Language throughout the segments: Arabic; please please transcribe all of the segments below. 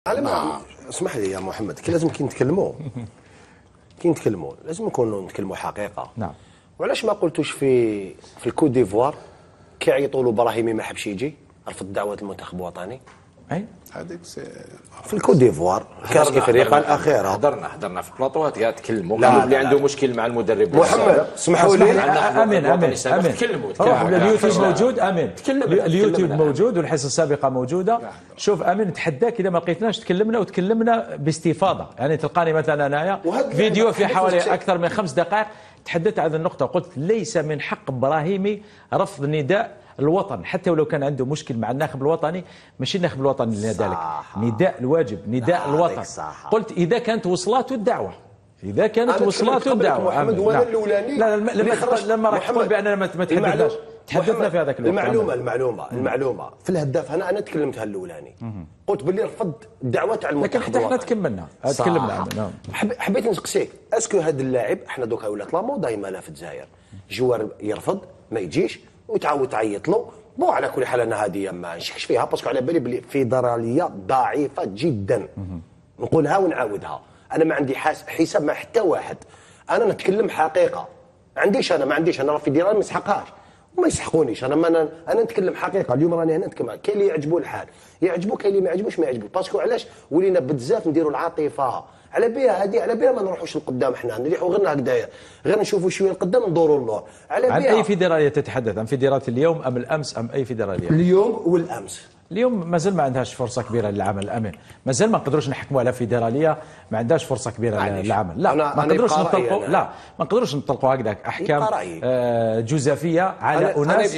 على ما اسمح لي يا محمد، كي لازم كي نتكلموا لازم نكونوا نتكلموا حقيقه. نعم. وعلاش ما قلتوش في الكوت ديفوار كيعيطوا له براهيمي ما حبش يجي، رفض دعوه المنتخب الوطني؟ اي هذيك في الكوت ديفوار كاس افريقيا الاخيره حضرنا في البلاطوات قاعد تكلموا كانوا اللي عنده مشكل مع المدرب محمد. اسمحوا لي امين تكلموا اليوتيوب موجود. امين اليوتيوب موجود والحصه السابقه موجوده. شوف امين، نتحداك اذا ما لقيتناش تكلمنا باستفاضه، يعني تلقاني مثلا انايا فيديو في حوالي اكثر من 5 دقائق تحدثت عن هذه النقطه، قلت ليس من حق ابراهيمي رفض نداء الوطن حتى ولو كان عنده مشكل مع الناخب الوطني. ماشي الناخب الوطني اللي نادى لك، نداء الواجب، نداء الوطن. قلت اذا كانت وصلاته الدعوه، اذا كانت وصلاته الدعوه محمد وانا الاولاني. لا لما راك تقول باننا ما تحدثناش، تحدثنا في هذاك الوقت. المعلومه في الهداف انا تكلمت الاولاني، قلت باللي رفض الدعوه تاع المنتخب، لكن حتى احنا تكلمنا. حبيت نسقسيك، اسكو هذا اللاعب احنا دوكا ولات لا موضه يمالا في الجزائر، جوار يرفض ما يجيش وتعاود تعيط له. بو على كل حال انا هذه ما نشكش فيها، باسكو على بالي بلي فيدراليه ضعيفه جدا، نقولها ونعاودها. انا ما عندي حساب مع حتى واحد، انا نتكلم حقيقه. ما عنديش انا فيدراليه ما يسحقهاش وما يسحقونيش. انا نتكلم حقيقه. اليوم راني هنا نتكلم، كاين اللي يعجبو الحال يعجبو، كاين اللي ما يعجبوش ما يعجبو. باسكو علاش ولينا بزاف نديروا العاطفه على بها هذه، على بها ما نروحوش لقدام، احنا نريحوا غير هكذايا، غير نشوفوا شويه لقدام ندوروا النور. على بها عن اي فيدراليه تتحدث؟ عن فيدراليه اليوم ام الامس ام اي فيدراليه؟ اليوم والامس. اليوم مازال ما عندهاش فرصه كبيره للعمل الامين، مازال ما نقدروش نحكموا على فيدراليه ما عندهاش فرصه كبيره للعمل. لا ما نقدروش نطلقوا، لا ما نقدروش نطلقوا هكذاك احكام جزافيه على اناس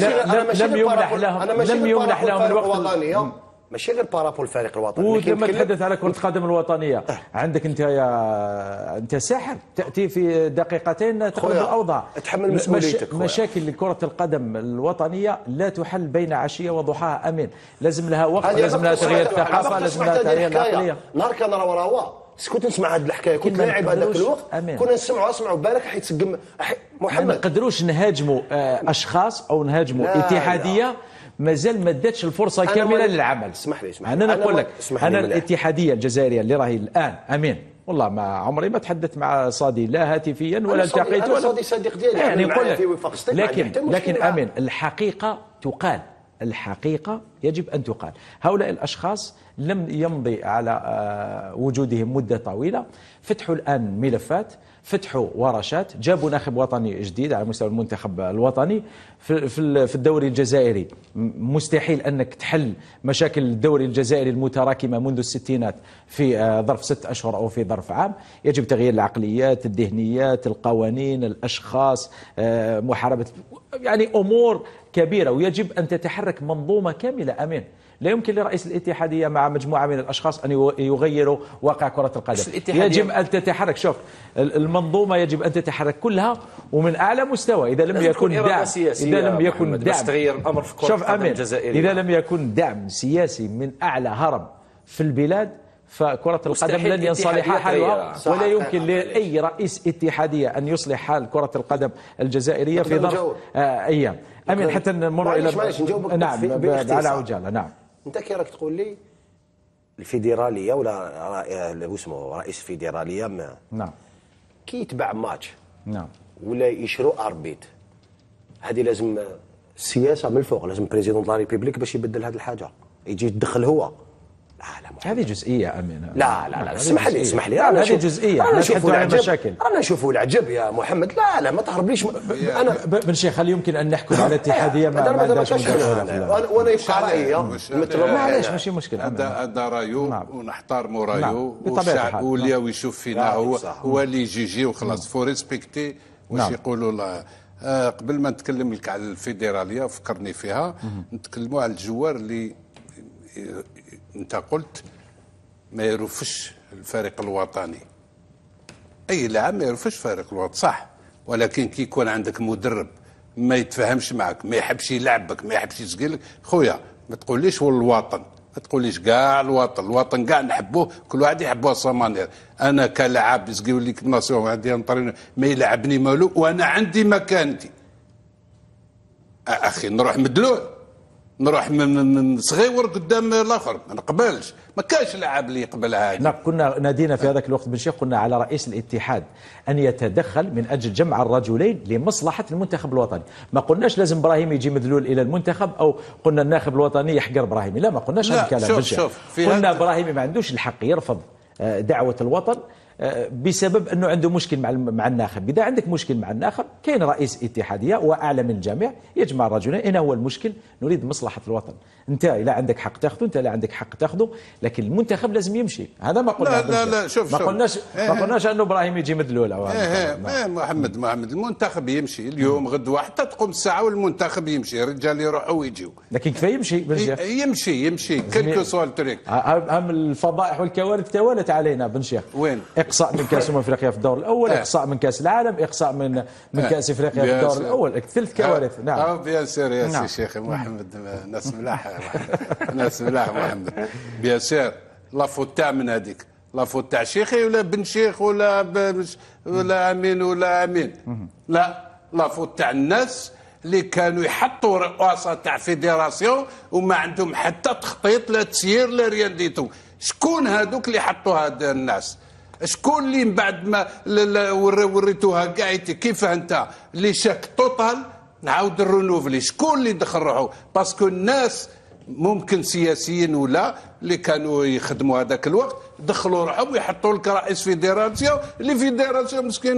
لم يمنح لهم الوقت. ماشي غير بارابول الفريق الوطني. ولما تحدث على كرة القدم الوطنية عندك انت ساحر، تأتي في دقيقتين تقلب الأوضاع. تحمل مسؤوليتك. مشاكل كرة القدم الوطنية لا تحل بين عشية وضحاها امين، لازم لها وقت، لازم لها تغيير الثقافة، لازم لها تغيير العقلية. نهار كان راه كنت نسمع هذه الحكايه، كنت لاعب هذاك الوقت، كنا نسمعوا بالك حيت تسقم محمد. ما نقدروش نهاجموا اشخاص او نهاجموا اتحاديه مازال ما داتش الفرصه كامله للعمل. اسمح لي انا نقول لك، انا الاتحاديه الجزائريه اللي راهي الان امين، والله ما عمري ما تحدثت مع صادي لا هاتفيا ولا التقيت ولا صادي صديق ديالي، يعني نقول لك. لكن امين الحقيقه تقال، الحقيقه يجب ان تقال. هؤلاء الاشخاص لم يمضي على وجودهم مده طويله، فتحوا الان ملفات، فتحوا ورشات، جابوا ناخب وطني جديد على مستوى المنتخب الوطني في الدوري الجزائري. مستحيل انك تحل مشاكل الدوري الجزائري المتراكمه منذ الستينات في ظرف 6 أشهر او في ظرف عام. يجب تغيير العقليات، الذهنيات، القوانين، الاشخاص، محاربه، يعني امور كبيره، ويجب ان تتحرك منظومه كامله امين. لا يمكن لرئيس الاتحادية مع مجموعة من الأشخاص أن يغيروا واقع كرة القدم. يجب أن تتحرك، شوف المنظومة يجب أن تتحرك كلها ومن أعلى مستوى. إذا لم يكن دعم، تغير الأمر في كرة القدم الجزائرية، إذا لم يكن دعم سياسي من أعلى هرم في البلاد فكرة القدم لن ينصلح حالها، ولا يمكن لأي رئيس اتحادية أن يصلح حال كرة القدم الجزائرية في ظرف أيام. أمين حتى نمر إلى نعم على عجالة. نعم انت كي راك تقول لي الفيدراليه ولا اسمه رئيس فيدراليه نعم كي يتبع ماتش نعم ولا يشروا اربيت، هذه لازم السياسه من الفوق، لازم بريزيدون لا ريبوبليك باش يبدل هذه الحاجه، يجي يتدخل هو. هذه جزئيه امين. لا اسمح لي هذه جزئيه. انا نشوفوا العجب يا محمد. لا ما تهربليش. انا بن شيخ هل يمكن ان نحكم على اتحاديه ما عندهاش وانا يبقى رايي معليش ماشي مشكل. هذا رايو ونحترموا رايو، والشعب واللي يشوف فينا هو اللي يجي وخلاص. فو ريسبكتي واش يقولوا. لا قبل ما نتكلم لك على الفيدراليه فكرني فيها، نتكلموا على الجوار اللي انت قلت ما يرفش الفريق الوطني. اي لاعب ما يرفش الفريق الوطني صح، ولكن كي يكون عندك مدرب ما يتفاهمش معك، ما يحبش يلعبك، ما يحبش يسقيلك، خويا ما تقوليش هو الوطن، ما تقوليش كاع الوطن كاع نحبوه، كل واحد يحبوه سامانير. انا كلاعب يسقيو لي ناسيون عندي ما يلعبني مالو وانا عندي مكانتي. اخي نروح مدلول نروح من صغيور قدام الاخر، ما نقبلش، ما كانش لاعب اللي يقبل هذا. كنا نادينا في هذاك الوقت بن شيخ، قلنا على رئيس الاتحاد ان يتدخل من اجل جمع الرجلين لمصلحه المنتخب الوطني، ما قلناش لازم ابراهيم يجي مذلول الى المنتخب او قلنا الناخب الوطني يحقر ابراهيمي، لا ما قلناش هذا الكلام. شوف قلنا ابراهيمي ما عندوش الحق يرفض دعوه الوطن بسبب انه عنده مشكل مع الناخب. اذا عندك مشكل مع الناخب كاين رئيس اتحاديه واعلى من الجميع يجمع الرجلين. اين هو المشكل؟ نريد مصلحه الوطن. انت لا عندك حق تاخذه، انت لا عندك حق تاخذه، لكن المنتخب لازم يمشي. هذا ما قلنا. لا شوف ما قلناش انه ابراهيم يجي مدلول او محمد المنتخب يمشي اليوم غدوه حتى تقوم الساعه والمنتخب يمشي، الرجال يروحوا ويجيو. لكن كيف يمشي؟ يمشي كلكو سؤال تريك. هم الفضائح والكوارث توالت علينا بن شيخ. وين؟ اقصاء من كاس افريقيا في الدور الاول، اقصاء من كاس العالم، اقصاء من كاس افريقيا في الدور الاول، ثلاث كوارث. نعم بيان سير يا شيخ محمد، ناس ملاح ناس ملاح محمد. بيان سير لا فوت تاع من هذيك، لا فوت تاع شيخي ولا بن شيخ ولا امين ولا امين، لا فوت تاع الناس اللي كانوا يحطوا رؤساء تاع فيدراسيون وما عندهم حتى تخطيط لا تسيير لا ريان ديتو. شكون هذوك اللي حطوا هاد الناس؟ شكون اللي من بعد ما وريتوها كاع كيف انت اللي شاك توتال نعاود الرونوفلي؟ شكون اللي دخل روحه؟ باسكو الناس ممكن سياسيين ولا اللي كانوا يخدموا هذاك الوقت دخلوا روحهم ويحطوا لك رئيس فيدراسيون، اللي فيدراسيون مسكين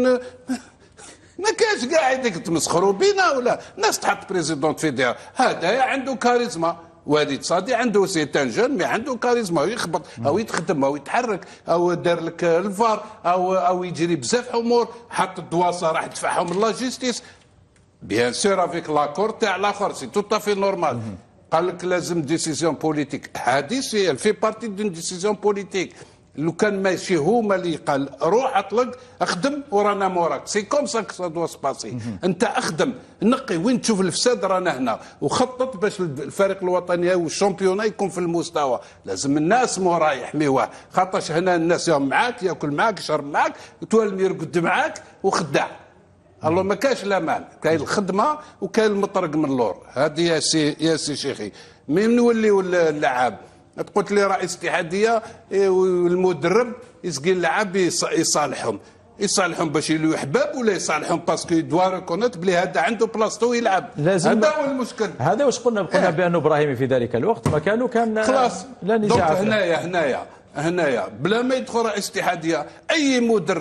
ما كاش كاع هذيك تمسخروا بينا ولا ناس تحط بريزيدونت فيدراسيون. هذا عنده كاريزما، وادي تصادي عنده سيتان جون مي عنده كاريزما، يخبط او يتخدم او يتحرك او دار لك الفار او يجري بزاف امور، حط الدواسه راح يدفعهم لا جيستيس بيان سور افيك لاكور تاع الاخر، سي تو تافي نورمال. قال لك لازم ديسيزيون بوليتيك، هذه سي في بارتي دون ديسيزيون بوليتيك. لو كان ماشي هما اللي قال روح اطلق اخدم ورانا موراك، سي كوم سا سا دوا سباسي. انت اخدم نقي وين تشوف الفساد رانا هنا، وخطط باش الفريق الوطني والشامبيونا يكون في المستوى. لازم الناس موراه يحميوه، خاطرش هنا الناس يوم معاك ياكل معاك يشرب معاك وتولي يرقد معاك وخداع. الله ما كاش الامان، كاين الخدمه وكاين المطرق من اللور. هذه يا سي شيخي من نوليو اللعاب. قلت لي رئيس اتحاديه والمدرب يسقي اللعاب يصالحهم باش يلو احباب ولا يصالحهم باسكو يدوا ريكونيت بلي هذا عنده بلاصتو يلعب. هذا هو المشكل. هذا واش قلنا بانه ابراهيمي في ذلك الوقت مكانه كان خلاص لا نزاع. هنايا بلا ما يدخل رئيس اتحاديه اي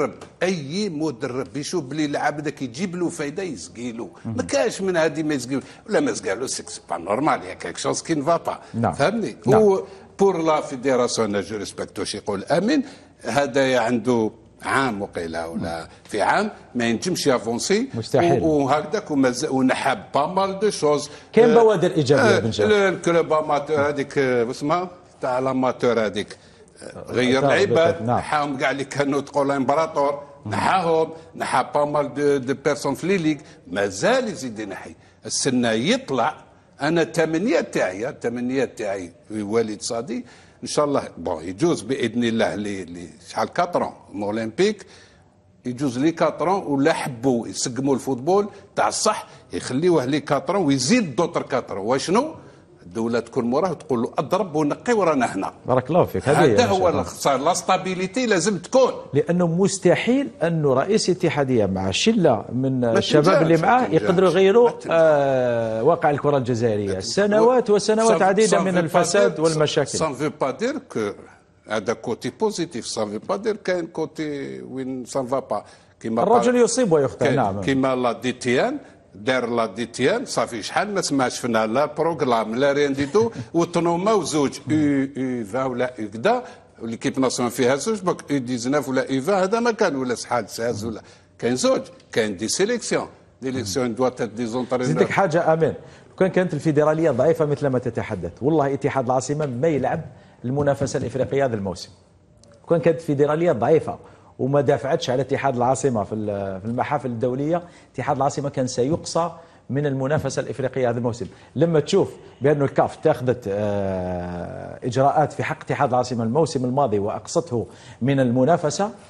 مدرب يشوف بلي اللاعب ذاك يجيب له فايده يسقي له، ما كاش من هذه ما يسقي ولا ما سقالو سي با نورمال، يا كيك شوز كي نفا با. فهمني؟ هو بور لا فيدراسيون جو ريسبكتوش يقول امين، هذا عنده عام وقيله ولا في عام ما ينجمش يافونسي مستحيل، وهكذاك ونحب با مال دو شوز. كاين بوادر ايجابيه بن شيخ. الكلوب اماتور هذيك اسمها تاع الاماتور هذيك غير العباد، نحاهم كاع اللي كانوا تقول امبراطور، نحاهم نحا با مال دو بيرسون في لي ليغ، مازال يزيد ينحي. السنه يطلع انا التمنيه تاعي والد صادي ان شاء الله يجوز باذن الله لي شحال 4 اولمبيك، يجوز لي 4 ولا حبوا يسقموا الفوتبول تاع الصح يخليوه لي 4 ويزيد دوتر 4. واشنو الدوله تكون موراه وتقول له اضرب ونقي ورانا هنا. بارك الله فيك. هذا هو صار لا ستابيليتي لازم تكون، لانه مستحيل انه رئيس اتحاديه مع شله من الشباب اللي معاه يقدروا يغيروا واقع الكره الجزائريه. سنوات وسنوات عديده من الفساد والمشاكل. سان في با دير كو هذا كوتي بوزيتيف، سان في با دير كاين كوتي وين سان فا با. الرجل يصيب ويخطئ. نعم كيما لا ديتيان دار لا ديتيان صافي شحال ما سمعش فينا لا بروغرام لا ريان ديتو وطنوما وزوج او 20 ولا كدا ليكيب ناسيون فيها زوج او 19 ولا او 20 هذا ما كان ولا شحال ساز ولا كاين زوج، كاين دي سيليكسيون دوات دي زونترينور. زيدك حاجه امين، لو كانت الفيدراليه ضعيفه مثل ما تتحدث والله اتحاد العاصمه ما يلعب المنافسه الافريقيه هذا الموسم. لو كانت الفيدراليه ضعيفه وما دافعتش على اتحاد العاصمه في المحافل الدوليه، اتحاد العاصمه كان سيقصى من المنافسه الافريقيه هذا الموسم. لما تشوف بان الكاف اتخذت اجراءات في حق اتحاد العاصمه الموسم الماضي واقصته من المنافسه،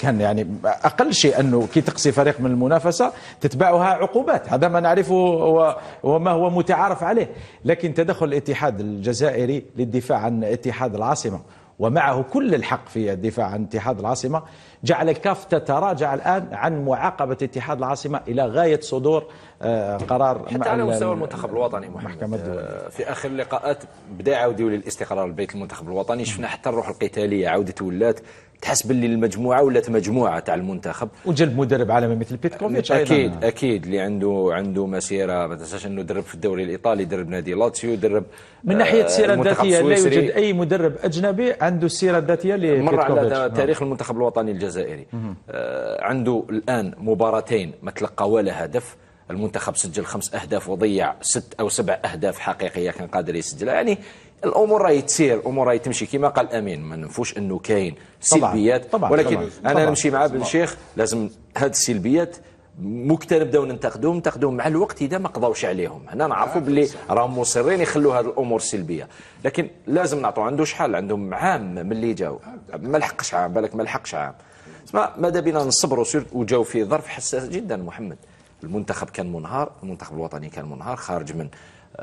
كان يعني اقل شيء انه كي تقصي فريق من المنافسه تتبعها عقوبات، هذا ما نعرفه وما هو متعارف عليه. لكن تدخل الاتحاد الجزائري للدفاع عن اتحاد العاصمه، ومعه كل الحق في الدفاع عن اتحاد العاصمه، جعل الكاف تتراجع الان عن معاقبه اتحاد العاصمه الى غايه صدور قرار حتى على مستوى المنتخب الوطني محمد. في اخر اللقاءات بدا يعاودوا للاستقرار البيت المنتخب الوطني، شفنا حتى الروح القتاليه عودت ولات، تحس باللي المجموعه ولات مجموعه تاع المنتخب، وجلب مدرب عالمي مثل بيتكوفيتش اكيد اللي عنده مسيره. ما تنساش انه درب في الدوري الايطالي، درب نادي لاتسيو، درب من ناحيه السيره الذاتيه لا يوجد اي مدرب اجنبي عنده السيره الذاتيه مر على تاريخ المنتخب الوطني الجزائري. عنده الان مباراتين ما تلقى ولا هدف، المنتخب سجل 5 أهداف وضيع 6 أو 7 أهداف حقيقيه كان قادر يسجلها. يعني الامور راهي تسير، الامور راهي تمشي كما قال امين، ما ننفوش انه كاين سلبيات ولكن انا نمشي مع بن شيخ، لازم هذه السلبيات ممكن نبداو ننتقدوهم مع الوقت اذا ما قضاوش عليهم. هنا نعرفوا باللي راهم مصرين يخلوا هذه الامور السلبيه، لكن لازم نعطوا عنده شحال، عندهم عام من اللي جاو، ما لحقش عام، بالك ما لحقش عام. ماذا بينا نصبروا وجاو في ظرف حساس جدا محمد. المنتخب كان منهار، المنتخب الوطني كان منهار، خارج من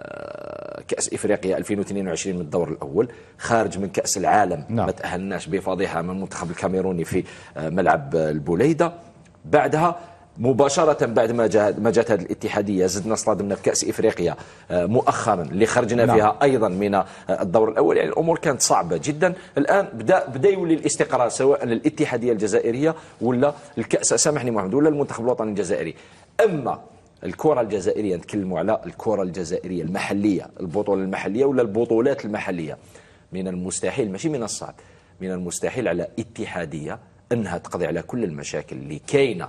كأس إفريقيا 2022 من الدور الأول، خارج من كأس العالم ما تأهلناش بفضيحة من المنتخب الكاميروني في ملعب البوليدة. بعدها مباشرة بعد ما جات هذه الاتحادية زدنا صدمنا في كأس إفريقيا مؤخرا اللي خرجنا فيها أيضا من الدور الأول. يعني الأمور كانت صعبة جدا. الآن بدأ يولي الاستقرار سواء للاتحادية الجزائرية ولا الكأس، سامحني محمد، ولا المنتخب الوطني الجزائري. أما الكرة الجزائرية، نتكلموا على الكرة الجزائرية المحلية، البطولة المحلية ولا البطولات المحلية، من المستحيل، ماشي من الصعب، من المستحيل على اتحادية انها تقضي على كل المشاكل اللي كاينه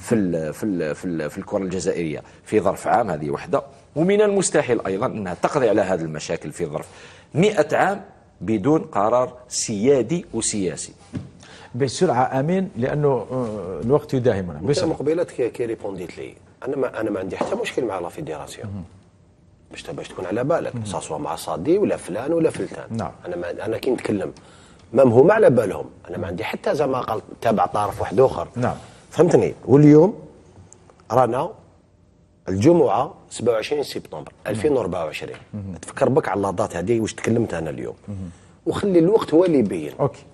في الكره الجزائريه في ظرف عام، هذه وحده. ومن المستحيل ايضا انها تقضي على هذه المشاكل في ظرف 100 عام بدون قرار سيادي وسياسي. بسرعه امين لانه الوقت يداهمنا. بسرعه مقبلات كي ريبونديت لي، انا ما عندي حتى مشكل مع لا فيدراسيون، باش تكون على بالك، سواء مع صادي ولا فلان ولا فلتان. نعم. انا كي نتكلم مام هما على بالهم، انا ما عندي حتى زعما قال تابع طرف واحد اخر. نعم فهمتني. واليوم رانا الجمعه 27 سبتمبر 2024، تفكر بك على اللحظات هذه واش تكلمت انا اليوم، وخلي الوقت هو اللي يبين. اوكي.